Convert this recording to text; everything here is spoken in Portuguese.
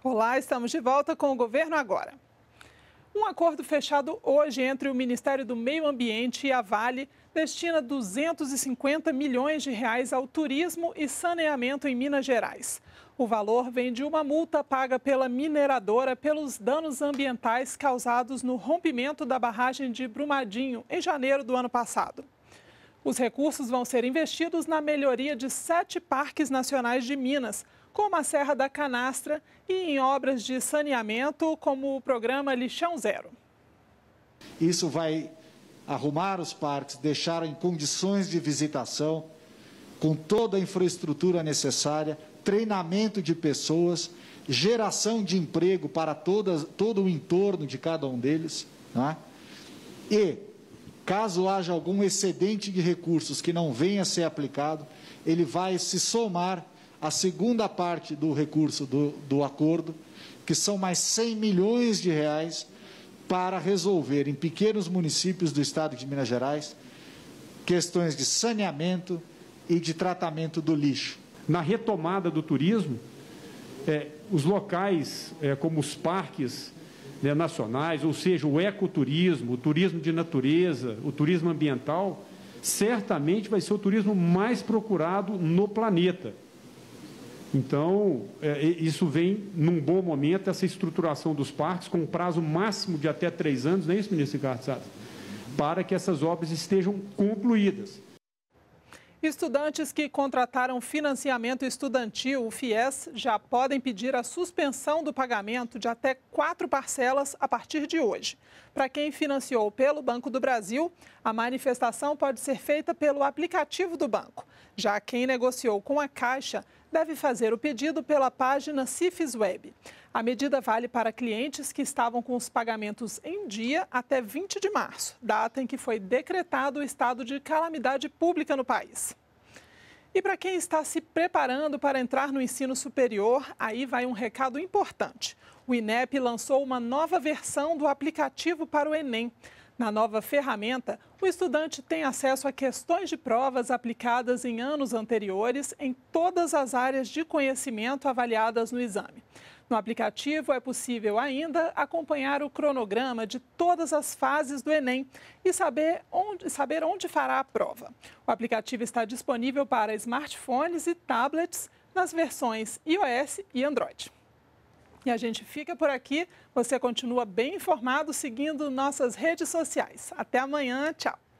Olá, estamos de volta com o Governo Agora. Um acordo fechado hoje entre o Ministério do Meio Ambiente e a Vale destina 250 milhões de reais ao turismo e saneamento em Minas Gerais. O valor vem de uma multa paga pela mineradora pelos danos ambientais causados no rompimento da barragem de Brumadinho em janeiro do ano passado. Os recursos vão ser investidos na melhoria de 7 parques nacionais de Minas, como a Serra da Canastra, e em obras de saneamento, como o programa Lixão Zero. Isso vai arrumar os parques, deixar em condições de visitação, com toda a infraestrutura necessária, treinamento de pessoas, geração de emprego para todo o entorno de cada um deles, né? E, caso haja algum excedente de recursos que não venha a ser aplicado, ele vai se somar à segunda parte do recurso do acordo, que são mais 100 milhões de reais para resolver em pequenos municípios do estado de Minas Gerais questões de saneamento e de tratamento do lixo. Na retomada do turismo, os locais como os parques nacionais, ou seja, o ecoturismo, o turismo de natureza, o turismo ambiental, certamente vai ser o turismo mais procurado no planeta. Então, isso vem num bom momento, essa estruturação dos parques, com um prazo máximo de até 3 anos, não é isso, ministro Ricardo Salles? Para que essas obras estejam concluídas. Estudantes que contrataram financiamento estudantil, o FIES, já podem pedir a suspensão do pagamento de até 4 parcelas a partir de hoje. Para quem financiou pelo Banco do Brasil, a manifestação pode ser feita pelo aplicativo do banco. Já quem negociou com a Caixa deve fazer o pedido pela página Cifis Web. A medida vale para clientes que estavam com os pagamentos em dia até 20 de março, data em que foi decretado o estado de calamidade pública no país. E para quem está se preparando para entrar no ensino superior, aí vai um recado importante. O INEP lançou uma nova versão do aplicativo para o Enem. Na nova ferramenta, o estudante tem acesso a questões de provas aplicadas em anos anteriores em todas as áreas de conhecimento avaliadas no exame. No aplicativo é possível ainda acompanhar o cronograma de todas as fases do Enem e saber onde fará a prova. O aplicativo está disponível para smartphones e tablets nas versões iOS e Android. E a gente fica por aqui. Você continua bem informado seguindo nossas redes sociais. Até amanhã. Tchau.